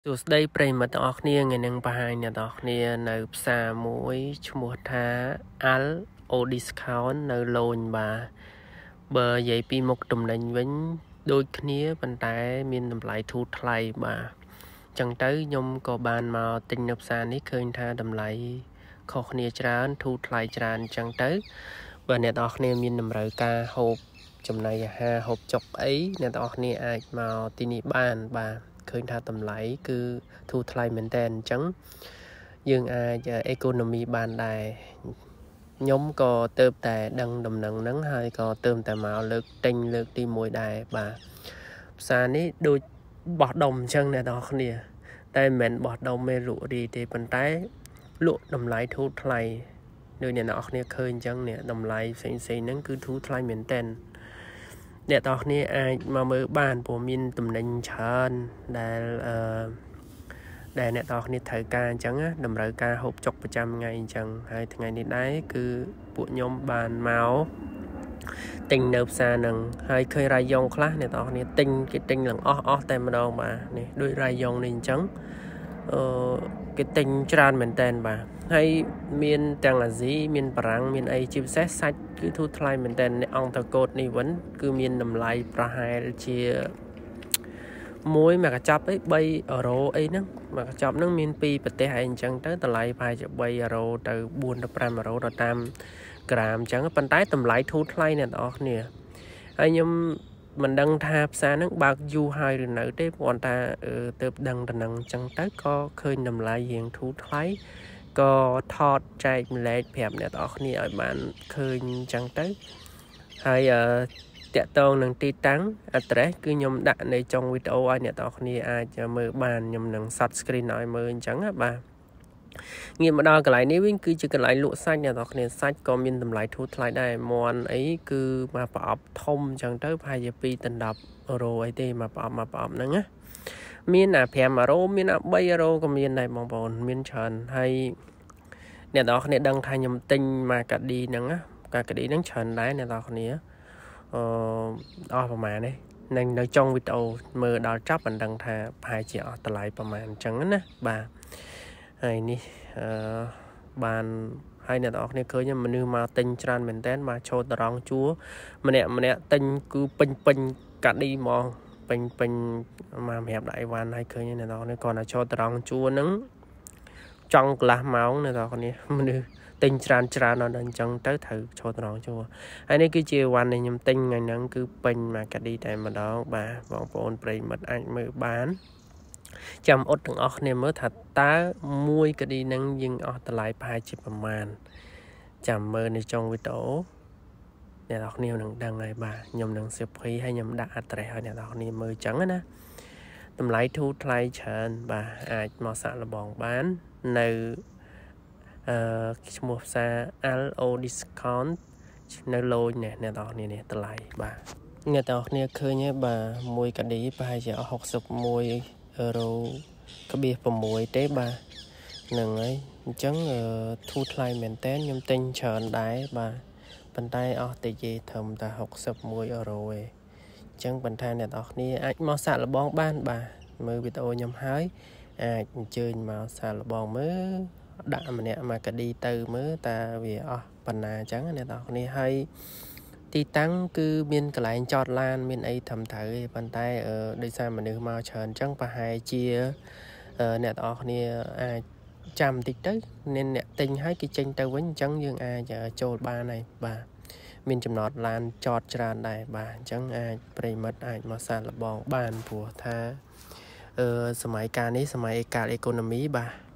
សួស្តីប្រិយមិត្តទាំងអស់គ្នាថ្ងៃនេះបង្ហាញអ្នកទាំងអស់គ្នានៅផ្សារមួយឈ្មោះថា Al Discount នៅលូញបាទបើនិយាយពីមុខទំនិញវិញដូចគ្នាប៉ុន្តែមានតម្លៃធូរថ្លៃបាទអញ្ចឹងទៅខ្ញុំក៏បានមកទិញនៅផ្សារនេះឃើញថាតម្លៃខុសគ្នាច្រើនធូរថ្លៃច្រើនអញ្ចឹងទៅបើអ្នកទាំងអស់គ្នាមានតម្រូវការហូបចំណីអាហារហូបចុកអីអ្នកទាំងអស់គ្នាអាចមកទីនេះបានបាទឃើញថាតម្លៃគឺធូរថ្លៃមែនតើអញ្ចឹងយើងអាចអេកូណូមីបានដែរខ្ញុំក៏ទៅតែដឹងដំណឹងហ្នឹងហើយក៏ទៅតែមកលើកទិញលើកទី1ដែរបាទផ្សារនេះដូចបោះដុំអញ្ចឹងអ្នកនរគ្នាតែមិនមែនបោះដុំទេលក់រីទេប៉ុន្តែលក់តម្លៃធូរថ្លៃដូចអ្នកនរគ្នាឃើញអញ្ចឹងនេះតម្លៃផ្សេងៗហ្នឹងគឺធូរថ្លៃមែនតើអ្នកទាំងគ្នាអាចមកមើលបានព្រោះមានតំណែងច្រើនដែលអ្នកទាំងគ្នាត្រូវការអញ្ចឹងតម្រូវការហូបចុកប្រចាំថ្ងៃអញ្ចឹងហើយថ្ងៃនេះដែរគឺពួកខ្ញុំបានមកទិញនៅផ្សារហ្នឹងហើយឃើញរាយយ៉ុងខ្លះអ្នកទាំងគ្នាទិញឡើងអស់តែម្ដងបាទនេះដូចរាយយ៉ុងនេះអញ្ចឹងគេទិញច្រើនមែនតើបាទហើយមានទាំងអាស៊ីមានបារាំងមានអីជាពិសេសសាច់គឺធូរថ្លៃមែនតើអ្នកអង្គតកូតនេះវិញគឺមានតម្លៃប្រហែលជាមួយកញ្ចប់អី3អឺរ៉ូអីហ្នឹងមួយកញ្ចប់ហ្នឹងមានពីប្រទេសអីអញ្ចឹងទៅតម្លៃប្រហែលជា3អឺរ៉ូទៅ4ទៅ5អឺរ៉ូទៅតាមក្រាមអញ្ចឹងប៉ុន្តែតម្លៃធូរថ្លៃអ្នកនរគ្នាហើយខ្ញុំមិនដឹងថាផ្សារហ្នឹងបើកយូរហើយឬនៅទេព្រោះតែទៅដឹងតំណឹងអញ្ចឹងទៅក៏ឃើញតម្លៃរៀងធូរថ្លៃក៏ថតចែកម្លែកប្រាប់អ្នកនរគ្នាឲ្យបានឃើញអញ្ចឹងទៅហើយតាក់ទងនឹងទីតាំង address គឺខ្ញុំដាក់នៅចុងវីដេអូឲ្យអ្នកនរគ្នាអាចមើលបានខ្ញុំនឹង short screen ឲ្យមើលអញ្ចឹងបាទងាកមកដល់កន្លែងនេះវិញគឺជាកន្លែងលក់សាច់អ្នកនរគ្នាសាច់ក៏មានតម្លៃធូរថ្លៃដែរមាន់អីគឺមកប្រអប់ធំអញ្ចឹងទៅប្រហែលជា2ទៅ10អឺរ៉ូអីទេមកប្រអប់ហ្នឹងណាមាន5អឺរ៉ូមាន3អឺរ៉ូក៏មានដែរបងប្អូនមានច្រើនហើយអ្នកនរគ្នាដឹងថាខ្ញុំទិញមកកាឌីហ្នឹងណាកាឌីហ្នឹងច្រើនដែរអ្នកនរគ្នាអស់ប្រហែលនេះនៅចុងវីដេអូមើលដល់ចប់មិនដឹងថាប្រហែលជាអស់តម្លៃប្រហែលអញ្ចឹងណាបាទហើយនេះបានហើយអ្នកនរគ្នាឃើញមនុស្សមកទិញច្រើនមែនតើមកចូលតរងជួរម្នាក់ទិញគឺពេញកាឌីហ្មងពេញមកសម្រាប់ដាក់អីវ៉ាន់ហើយឃើញអ្នកនរគ្នាគាត់ទៅចូលតរងជួរហ្នឹងចង់កន្លះម៉ោងអ្នកនរគ្នាមនុស្សទិញច្រើនដល់អញ្ចឹងទៅត្រូវចូលត្រង់ជួហើយនេះគឺជាវ៉ាន់ដែលខ្ញុំទិញថ្ងៃហ្នឹងគឺពេញមកកាឌីតែម្ដងបាទបងប្អូនប្រិយមិត្តអាចមើលបានចាំអត់ទាំងអស់គ្នាមើលថាតើមួយកាឌីហ្នឹងយើងអស់តម្លៃប្រហែលជាប្រមាណចាំមើលនៅចុងវីដេអូអ្នកនរគ្នានឹងដឹងហើយបាទខ្ញុំនឹងសៀវភីហើយខ្ញុំដាក់ address ឲ្យអ្នកនរគ្នាមើលអញ្ចឹងណាតម្លៃធូរថ្លៃច្រើនបាទអាចមកសាក់លបងបាននៅឈ្មោះផ្សារ Al Discount នៅលូញនេះអ្នកនរគ្នានេះតម្លៃបាទអ្នកនរគ្នាឃើញទេបាទមួយកាឌីប្រហែលជា61អឺរ៉ូ6ទេបាទហ្នឹងហើយអញ្ចឹងធូរថ្លៃមែនតើខ្ញុំទិញច្រើនដែរបាទប៉ុន្តែអស់តិចទេត្រឹមតែ61អឺរ៉ូឯងអញ្ចឹងប៉ុន្តែអ្នកនរគ្នាអាចមកសាក់លបងបានបាទមើលវីដេអូខ្ញុំហើយអាចអញ្ជើញមកសាក់លបងមើលដាក់ម្នាក់មកកាឌីទៅមើលតើវាអស់ប៉ុណ្ណាអញ្ចឹងអ្នកនរគ្នាហើយទីតាំងគឺមានកន្លែងចតឡានមានអីត្រឹមត្រូវទេប៉ុន្តែដោយសារមនុស្សមកច្រើនអញ្ចឹងប្រហែលជាអ្នកនរគ្នាអាចចាំតិចទៅអ្នកទិញហើយគេចេញទៅវិញអញ្ចឹងយើងអាចចូលបានហើយបាទមានចំណតឡានចតច្រើនដែរបាទអញ្ចឹងអាចប្រិមិត្តអាចមកសាកល្បងបានព្រោះថាសម័យកាលនេះសម័យកាលអេកូណូមីបាទ